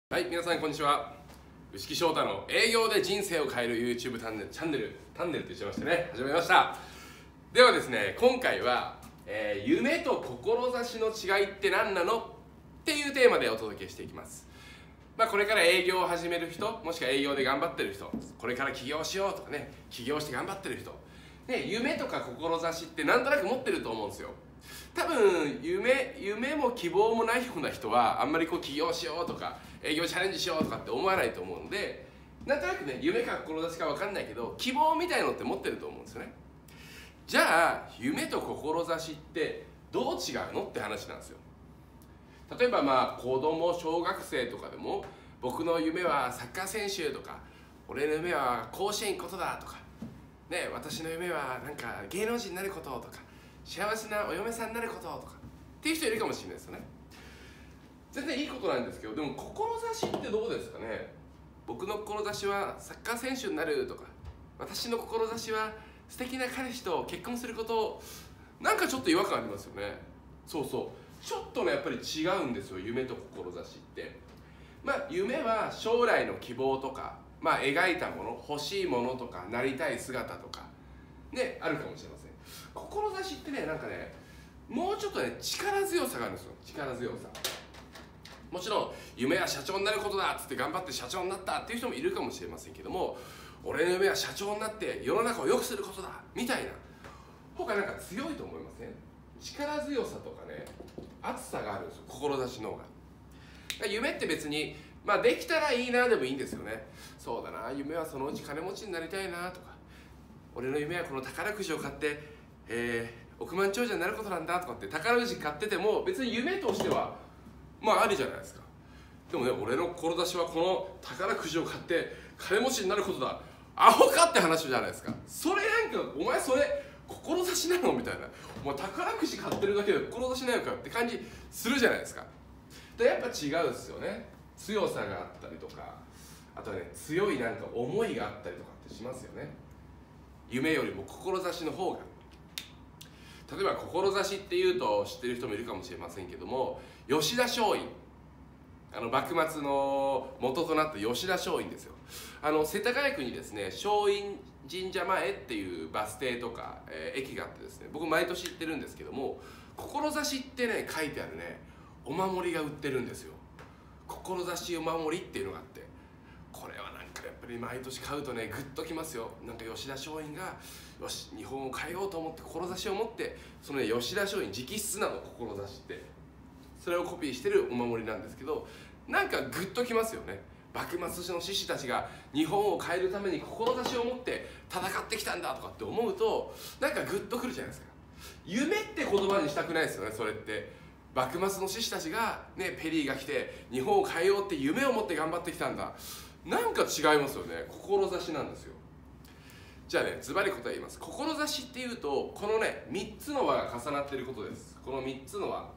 はい、皆さんこんにちは。牛木翔太の営業で人生を変える YouTube チャンネルと言ってましてね、始めました。ではですね、今回は、夢と志の違いって何なのっていうテーマでお届けしていきます。これから営業を始める人、もしくは営業で頑張ってる人、これから起業しようとかね、起業して頑張ってる人、ね、夢とか志ってなんとなく持ってると思うんですよ。多分夢も希望もないような人はあんまり起業しようとか営業チャレンジしようとかって思わないと思うので、なんとなくね、夢か志か分かんないけど希望みたいのって持ってると思うんですよね。じゃあ夢と志ってどう違うのって話なんですよ。例えば子供小学生とかでも、僕の夢はサッカー選手とか、俺の夢は甲子園行くことだとかね、私の夢はなんか芸能人になることとか、幸せなお嫁さんになることとかっていう人いるかもしれないですよね。全然いいことなんですけど、でも志ってどうですかね。僕の志はサッカー選手になるとか、私の志は素敵な彼氏と結婚すること、なんかちょっと違和感ありますよね。そうそう、ちょっとねやっぱり違うんですよ、夢と志って。夢は将来の希望とか、描いたもの、欲しいものとか、なりたい姿とかね、あるかもしれません。志ってね、なんかね、もうちょっとね、力強さがあるんですよ。力強さ。もちろん夢は社長になることだっつって頑張って社長になったっていう人もいるかもしれませんけども、俺の夢は社長になって世の中を良くすることだみたいな方がなんか強いと思いません？力強さとかね、熱さがあるんですよ、志の方が。夢って別にできたらいいなでもいいんですよね。そうだな、夢はそのうち金持ちになりたいなとか、俺の夢はこの宝くじを買って億万長者になることなんだとかって宝くじ買ってても別に夢としてはありじゃないですか。でもね、俺の志はこの宝くじを買って金持ちになることだ、アホかって話じゃないですか。それなんかお前それ志なのみたいな、お前宝くじ買ってるだけで志なのかって感じするじゃないですか。でやっぱ違うんですよね。強さがあったりとか、あとはね、強いなんか思いがあったりとかってしますよね。夢よりも志の方が。例えば志っていうと知ってる人もいるかもしれませんけども、吉田松陰、幕末の元となった吉田松陰ですよ。世田谷区にですね、松陰神社前っていうバス停とか、駅があってですね、僕毎年行ってるんですけども、志ってね書いてあるねお守りが売ってるんですよ。志お守りっていうのがあって、これはなんかやっぱり毎年買うとねグッときますよ。なんか吉田松陰がよし日本を変えようと思って志を持って、そのね吉田松陰直筆なの志って、それをコピーしてるお守りなんですけど、なんかグッときますよね。幕末の志士たちが日本を変えるために志を持って戦ってきたんだとかって思うと、なんかグッとくるじゃないですか。夢って言葉にしたくないですよね。それって幕末の志士たちがね、ペリーが来て日本を変えようって夢を持って頑張ってきたんだ、なんか違いますよね。志なんですよ。じゃあね、ズバリ答え言います。志っていうとこのね3つの輪が重なっていることです。この3つの輪、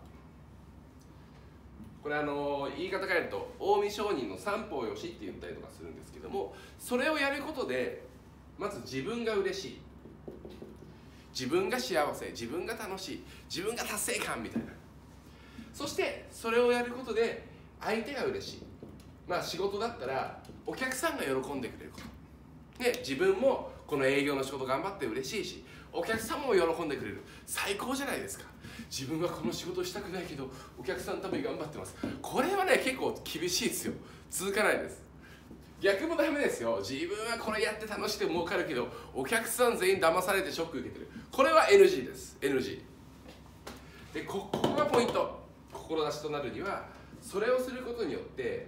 これ言い方変えると近江商人の三方よしって言ったりとかするんですけども、それをやることでまず自分が嬉しい、自分が幸せ、自分が楽しい、自分が達成感みたいな。そしてそれをやることで相手が嬉しい。仕事だったらお客さんが喜んでくれることで、自分もこの営業の仕事頑張って嬉しいし、お客さんも喜んでくれる。最高じゃないですか。自分はこの仕事したくないけどお客さんのために頑張ってます。これはね結構厳しいですよ。続かないです。逆もダメですよ。自分はこれやって楽しくて儲かるけどお客さん全員騙されてショック受けてる。これは NG です。 NG で、ここがポイント。志となるにはそれをすることによって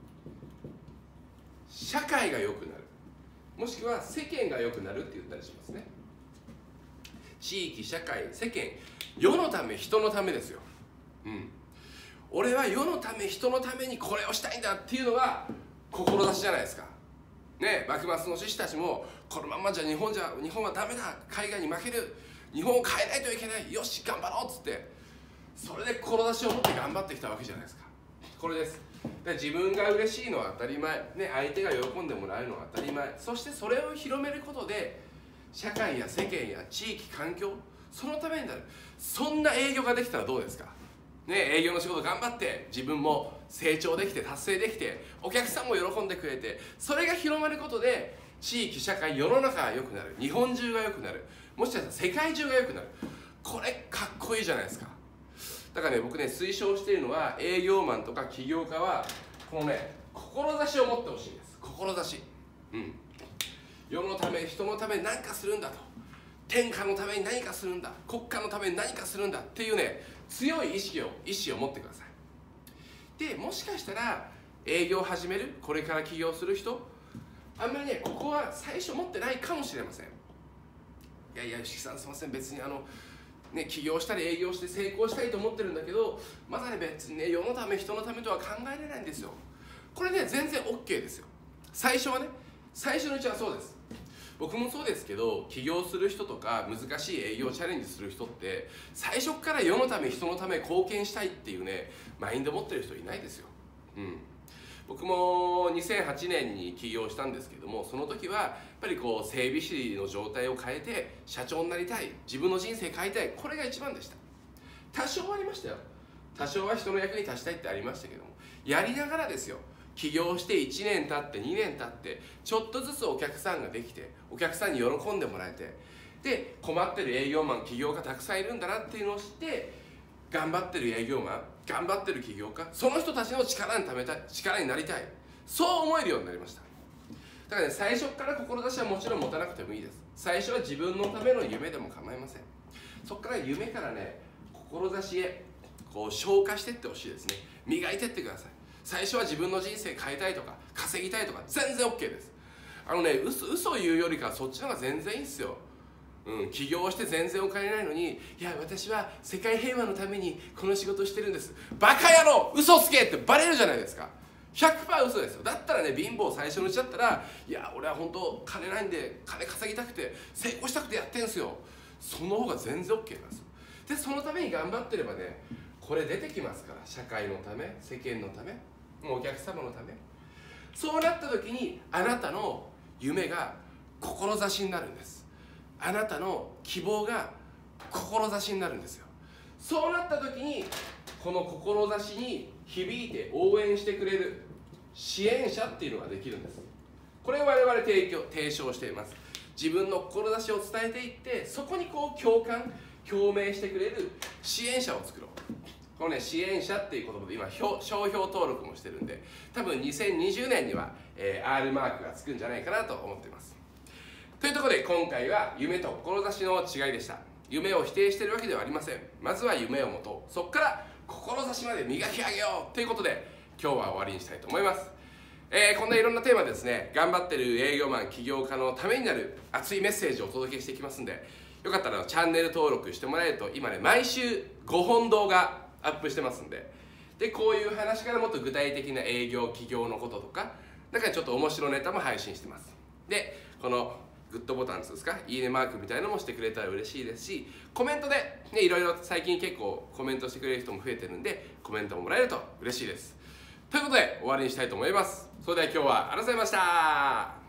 社会が良くなる、もしくは世間が良くなるって言ったりしますね。地域、社会、世間、世のため人のためですよ。俺は世のため人のためにこれをしたいんだっていうのが志じゃないですかね。幕末の志士たちもこのままじゃ日本はダメだ、海外に負ける、日本を変えないといけない、よし頑張ろうっつって、それで志を持って頑張ってきたわけじゃないですか。これです。で、自分が嬉しいのは当たり前、ね、相手が喜んでもらえるのは当たり前。そしてそれを広めることで社会や世間や地域環境、そのためになる。そんな営業ができたらどうですか。 ね、営業の仕事頑張って自分も成長できて達成できてお客さんも喜んでくれて、それが広まることで地域社会世の中が良くなる、日本中が良くなる、もしかしたら世界中が良くなる。これかっこいいじゃないですか。だからね、僕ね推奨しているのは、営業マンとか起業家はこのね志を持ってほしいんです。志、世のため人のために何かするんだと、天下のために何かするんだ、国家のために何かするんだっていうね強い意志を持ってください。でもしかしたら営業を始める、これから起業する人、あんまりねここは最初持ってないかもしれません。いやいや吉木さんすいません、別に起業したり営業して成功したいと思ってるんだけど、まだね別にね世のため人のためとは考えれないんですよ。これね全然 OK ですよ。最初はね、最初のうちはそうです。僕もそうですけど、起業する人とか難しい営業チャレンジする人って最初から世のため人のため貢献したいっていうねマインド持ってる人いないですよ。僕も2008年に起業したんですけども、その時はやっぱりこう整備士の状態を変えて社長になりたい、自分の人生変えたい、これが一番でした。多少はありましたよ。多少は人の役に立ちたいってありましたけども、やりながらですよ。起業して1年経って2年経ってちょっとずつお客さんができて、お客さんに喜んでもらえて、で困ってる営業マン起業家たくさんいるんだなっていうのを知って、頑張ってる営業マン、頑張ってる起業家、その人たちの力になりたい、そう思えるようになりました。だからね、最初から志はもちろん持たなくてもいいです。最初は自分のための夢でも構いません。そこから夢からね志へこう昇華していってほしいですね。磨いていってください。最初は自分の人生変えたいとか稼ぎたいとか全然 OK です。嘘を言うよりかはそっちの方が全然いいっすよ。起業して全然お金ないのに、いや私は世界平和のためにこの仕事をしてるんです、バカ野郎嘘つけってバレるじゃないですか。 100% 嘘ですよ。だったらね、貧乏最初のうちだったら、いや俺は本当金ないんで金稼ぎたくて成功したくてやってんすよ、その方が全然 OK なんですよ。でそのために頑張ってればね、これ出てきますから。社会のため、世間のため、もうお客様のため。そうなった時にあなたの夢が志になるんです。あなたの希望が志になるんですよ。そうなった時にこの志に響いて応援してくれる支援者っていうのができるんです。これを我々提唱しています。自分の志を伝えていって、そこにこう共感共鳴してくれる支援者を作ろう。このね支援者っていう言葉で今商標登録もしてるんで、多分2020年には、R マークがつくんじゃないかなと思っています。というところで今回は夢と志の違いでした。夢を否定しているわけではありません。まずは夢を持とう、そこから志まで磨き上げようということで今日は終わりにしたいと思います。こんないろんなテーマですね、頑張ってる営業マン起業家のためになる熱いメッセージをお届けしていきますんで、よかったらチャンネル登録してもらえると、今ね毎週5本動画アップしてますんで、こういう話からもっと具体的な営業起業のこととか、なんかちょっと面白ネタも配信してます。でこのグッドボタンですか、いいねマークみたいなのもしてくれたら嬉しいですし、コメントで、ね、いろいろ最近結構コメントしてくれる人も増えてるんで、コメントももらえると嬉しいです。ということで終わりにしたいと思います。それでは今日はありがとうございました。